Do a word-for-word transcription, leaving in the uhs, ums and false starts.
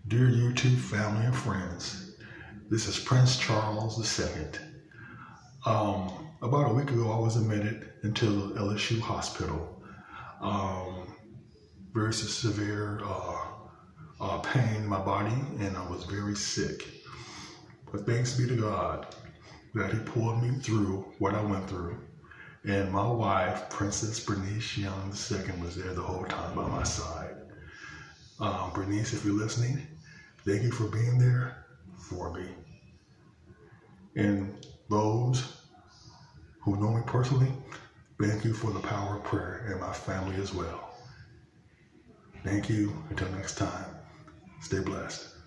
Dear YouTube family and friends, this is Prince Charles the Second. Um, about a week ago, I was admitted into L S U hospital. Um, very severe uh, uh, pain in my body, and I was very sick. But thanks be to God that He pulled me through what I went through. And my wife, Princess Bernice Young the Second, was there the whole time by my side. Um, Bernice, if you're listening, thank you for being there for me. And those who know me personally, thank you for the power of prayer, and my family as well. Thank you. Until next time, stay blessed.